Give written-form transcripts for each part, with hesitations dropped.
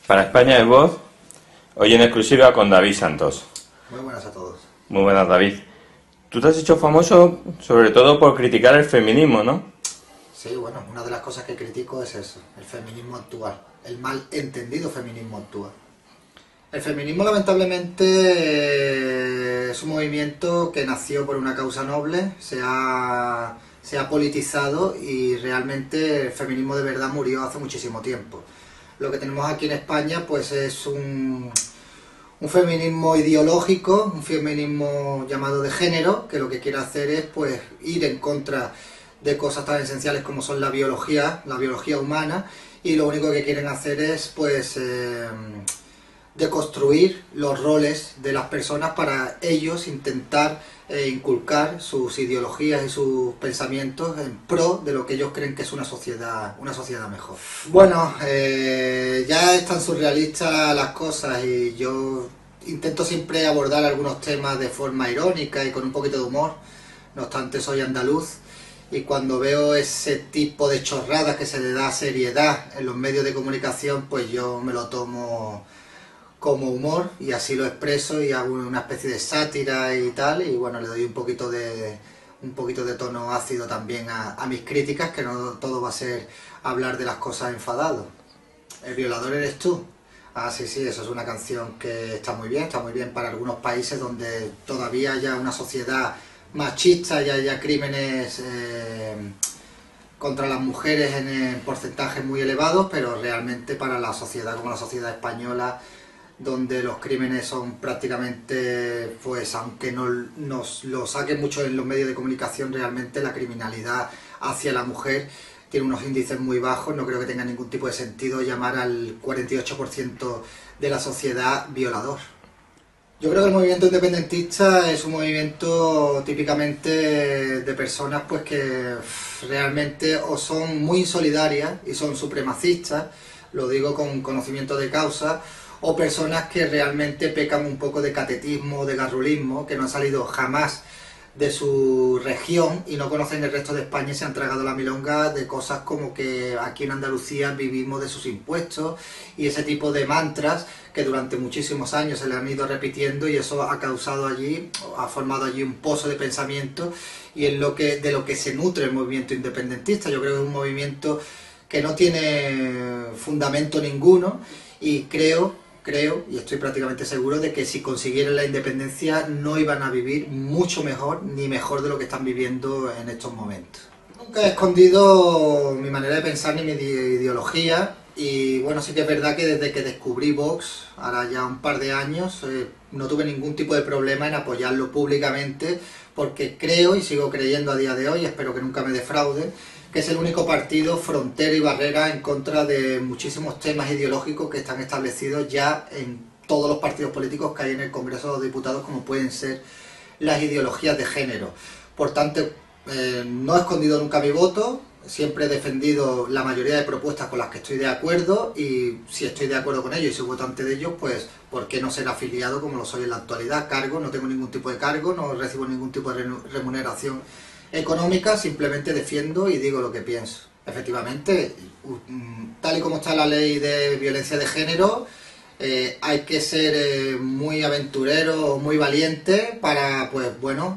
Para España es Voz, hoy en exclusiva con David Santos. Muy buenas a todos. Muy buenas, David. Tú te has hecho famoso sobre todo por criticar el feminismo, ¿no? Sí, bueno, una de las cosas que critico es eso, el feminismo actual, el mal entendido feminismo actual. El feminismo lamentablemente es un movimiento que nació por una causa noble, se ha politizado y realmente el feminismo de verdad murió hace muchísimo tiempo. Lo que tenemos aquí en España pues es un feminismo ideológico, un feminismo llamado de género, que lo que quiere hacer es pues ir en contra de cosas tan esenciales como son la biología humana, y lo único que quieren hacer es pues deconstruir los roles de las personas para ellos intentar inculcar sus ideologías y sus pensamientos en pro de lo que ellos creen que es una sociedad mejor. Bueno, ya están surrealistas las cosas y yo intento siempre abordar algunos temas de forma irónica y con un poquito de humor. No obstante, soy andaluz y cuando veo ese tipo de chorradas que se le da seriedad en los medios de comunicación, pues yo me lo tomo como humor y así lo expreso y hago una especie de sátira y tal, y bueno, le doy un poquito de tono ácido también a mis críticas, que no todo va a ser hablar de las cosas enfadado. ¿El violador eres tú? Ah, sí, sí, eso es una canción que está muy bien para algunos países donde todavía haya una sociedad machista y haya crímenes contra las mujeres en porcentajes muy elevados, pero realmente para la sociedad como la sociedad española, donde los crímenes son prácticamente, pues aunque no nos lo saquen mucho en los medios de comunicación, realmente la criminalidad hacia la mujer tiene unos índices muy bajos. No creo que tenga ningún tipo de sentido llamar al 48% de la sociedad violador. Yo creo que el movimiento independentista es un movimiento típicamente de personas pues que realmente o son muy insolidarias y son supremacistas, lo digo con conocimiento de causa, o personas que realmente pecan un poco de catetismo, de garrulismo, que no han salido jamás de su región y no conocen el resto de España y se han tragado la milonga de cosas como que aquí en Andalucía vivimos de sus impuestos y ese tipo de mantras que durante muchísimos años se le han ido repitiendo, y eso ha causado allí, ha formado allí un pozo de pensamiento, y es de lo que se nutre el movimiento independentista. Yo creo que es un movimiento que no tiene fundamento ninguno, y creo y estoy prácticamente seguro de que si consiguieran la independencia no iban a vivir mucho mejor, ni mejor de lo que están viviendo en estos momentos. Nunca he escondido mi manera de pensar ni mi ideología, y bueno, sí que es verdad que desde que descubrí Vox, ahora ya un par de años, no tuve ningún tipo de problema en apoyarlo públicamente, porque creo y sigo creyendo a día de hoy, espero que nunca me defraude, que es el único partido frontera y barrera en contra de muchísimos temas ideológicos que están establecidos ya en todos los partidos políticos que hay en el Congreso de los Diputados, como pueden ser las ideologías de género. Por tanto, no he escondido nunca mi voto, siempre he defendido la mayoría de propuestas con las que estoy de acuerdo, y si estoy de acuerdo con ellos y soy votante de ellos, pues ¿por qué no ser afiliado como lo soy en la actualidad? Cargo, no tengo ningún tipo de cargo, no recibo ningún tipo de remuneración económica, simplemente defiendo y digo lo que pienso. Efectivamente, tal y como está la ley de violencia de género, hay que ser muy aventurero o muy valiente para, pues bueno,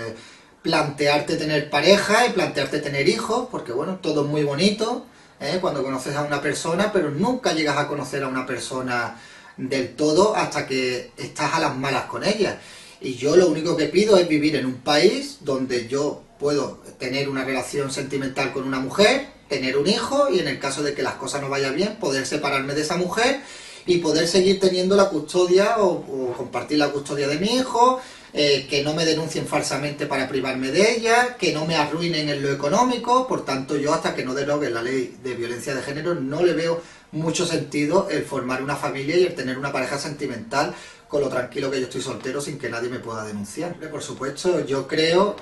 plantearte tener pareja y plantearte tener hijos, porque bueno, todo es muy bonito cuando conoces a una persona, pero nunca llegas a conocer a una persona del todo hasta que estás a las malas con ella. Y yo lo único que pido es vivir en un país donde yo puedo tener una relación sentimental con una mujer, tener un hijo, y en el caso de que las cosas no vayan bien, poder separarme de esa mujer y poder seguir teniendo la custodia o compartir la custodia de mi hijo, que no me denuncien falsamente para privarme de ella, que no me arruinen en lo económico. Por tanto, yo hasta que no deroguen la ley de violencia de género no le veo mucho sentido el formar una familia y el tener una pareja sentimental, con lo tranquilo que yo estoy soltero sin que nadie me pueda denunciar. Por supuesto, yo creo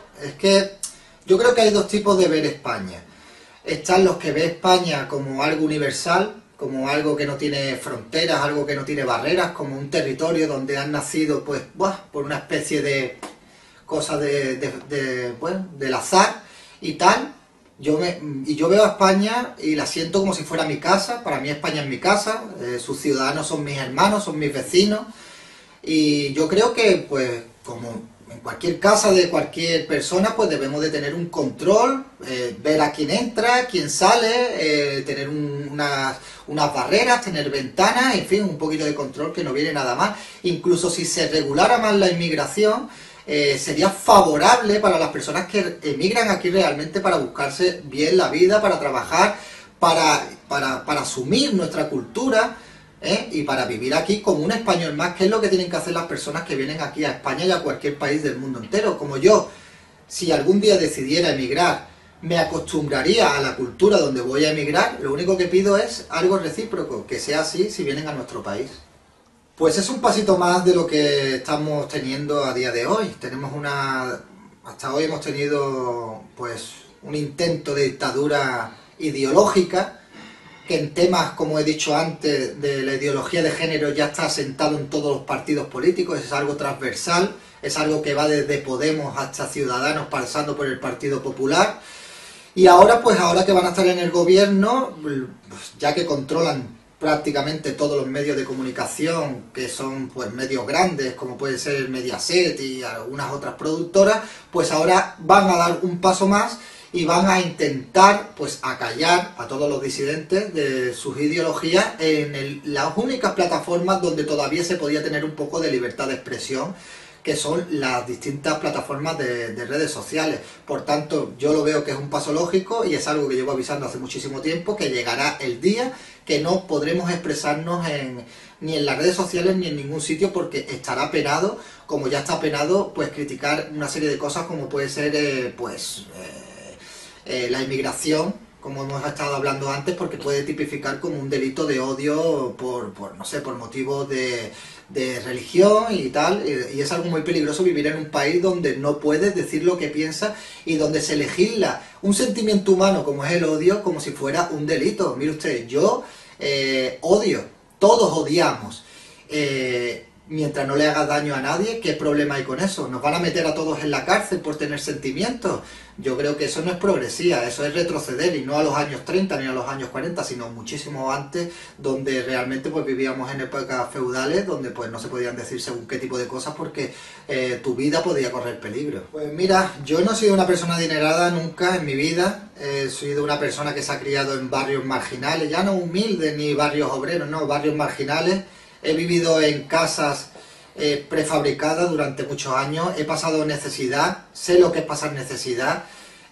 que hay dos tipos de ver España. Están los que ven España como algo universal, como algo que no tiene fronteras, algo que no tiene barreras, como un territorio donde han nacido pues por una especie de cosa del azar y tal, yo veo a España y la siento como si fuera mi casa. Para mí España es mi casa, sus ciudadanos son mis hermanos, son mis vecinos, y yo creo que, pues, como en cualquier casa de cualquier persona, pues debemos de tener un control, ver a quién entra, quién sale, tener unas barreras, tener ventanas, en fin, un poquito de control, que no viene nada más. Incluso si se regulara más la inmigración, sería favorable para las personas que emigran aquí realmente para buscarse bien la vida, para trabajar, para asumir nuestra cultura, y para vivir aquí como un español más, que es lo que tienen que hacer las personas que vienen aquí a España y a cualquier país del mundo entero. Como yo, si algún día decidiera emigrar, me acostumbraría a la cultura donde voy a emigrar. Lo único que pido es algo recíproco, que sea así si vienen a nuestro país. Pues es un pasito más de lo que estamos teniendo a día de hoy. Hasta hoy hemos tenido, pues, un intento de dictadura ideológica, que en temas, como he dicho antes, de la ideología de género ya está asentado en todos los partidos políticos, es algo transversal, es algo que va desde Podemos hasta Ciudadanos, pasando por el Partido Popular. Y ahora, pues ahora que van a estar en el gobierno, pues, ya que controlan prácticamente todos los medios de comunicación, que son, pues, medios grandes, como puede ser Mediaset y algunas otras productoras, pues ahora van a dar un paso más y van a intentar, pues, acallar a todos los disidentes de sus ideologías en las únicas plataformas donde todavía se podía tener un poco de libertad de expresión, que son las distintas plataformas de redes sociales. Por tanto, yo lo veo que es un paso lógico, y es algo que llevo avisando hace muchísimo tiempo, que llegará el día que no podremos expresarnos ni en las redes sociales ni en ningún sitio, porque estará penado, como ya está penado, pues, criticar una serie de cosas como puede ser, la inmigración, como hemos estado hablando antes, porque puede tipificar como un delito de odio no sé, por motivos de religión y tal, y es algo muy peligroso vivir en un país donde no puedes decir lo que piensas y donde se legisla un sentimiento humano como es el odio como si fuera un delito. Mire usted, yo odio, todos odiamos, mientras no le hagas daño a nadie. ¿Qué problema hay con eso? ¿Nos van a meter a todos en la cárcel por tener sentimientos? Yo creo que eso no es progresía, eso es retroceder, y no a los años 30 ni a los años 40, sino muchísimo antes, donde realmente, pues, vivíamos en épocas feudales, donde, pues, no se podían decir según qué tipo de cosas porque tu vida podía correr peligro. Pues mira, yo no he sido una persona adinerada nunca en mi vida, he sido una persona que se ha criado en barrios marginales, ya no humildes ni barrios obreros, no, barrios marginales. He vivido en casas prefabricadas durante muchos años, he pasado necesidad, sé lo que es pasar necesidad,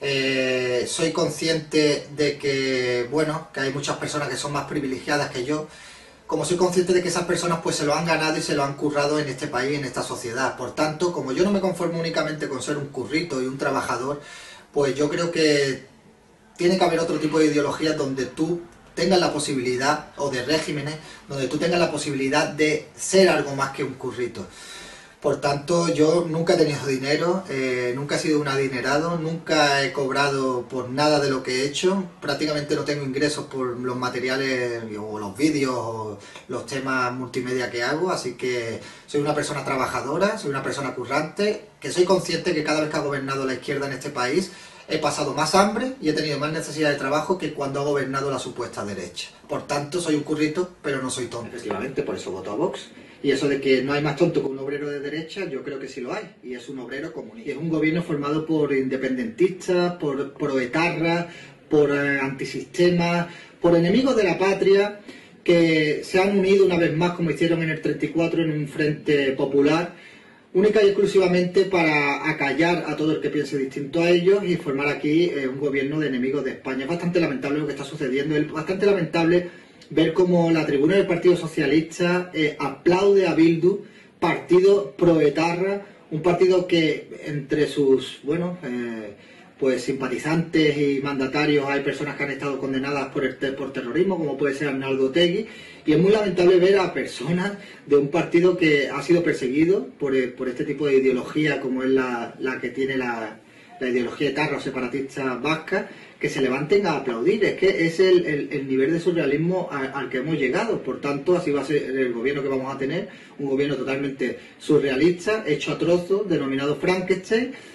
soy consciente de que, bueno, que hay muchas personas que son más privilegiadas que yo, como soy consciente de que esas personas, pues, se lo han ganado y se lo han currado en este país, en esta sociedad. Por tanto, como yo no me conformo únicamente con ser un currito y un trabajador, pues yo creo que tiene que haber otro tipo de ideologías donde tú tengas la posibilidad, o de regímenes, donde tú tengas la posibilidad de ser algo más que un currito. Por tanto, yo nunca he tenido dinero, nunca he sido un adinerado, nunca he cobrado por nada de lo que he hecho, prácticamente no tengo ingresos por los materiales o los vídeos o los temas multimedia que hago, así que soy una persona trabajadora, soy una persona currante, que soy consciente que cada vez que ha gobernado la izquierda en este país he pasado más hambre y he tenido más necesidad de trabajo que cuando ha gobernado la supuesta derecha. Por tanto, soy un currito, pero no soy tonto. Efectivamente, por eso voto a Vox. Y eso de que no hay más tonto que un obrero de derecha, yo creo que sí lo hay. Y es un obrero comunista. Y es un gobierno formado por independentistas, por proetarras, por antisistemas, por enemigos de la patria, que se han unido una vez más, como hicieron en el 34, en un frente popular, única y exclusivamente para acallar a todo el que piense distinto a ellos y formar aquí un gobierno de enemigos de España. Es bastante lamentable lo que está sucediendo, es bastante lamentable ver cómo la tribuna del Partido Socialista aplaude a Bildu, partido proetarra, un partido que entre sus, bueno, pues simpatizantes y mandatarios hay personas que han estado condenadas por terrorismo, como puede ser Arnaldo Otegi, y es muy lamentable ver a personas de un partido que ha sido perseguido por este tipo de ideología, como es la que tiene la ideología etarra o separatista vasca, que se levanten a aplaudir. Es que es el nivel de surrealismo al que hemos llegado. Por tanto, así va a ser el gobierno que vamos a tener, un gobierno totalmente surrealista, hecho a trozos, denominado Frankenstein.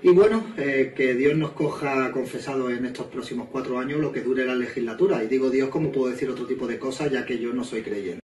Y bueno, que Dios nos coja confesado en estos próximos 4 años lo que dure la legislatura. Y digo Dios como puedo decir otro tipo de cosas, ya que yo no soy creyente.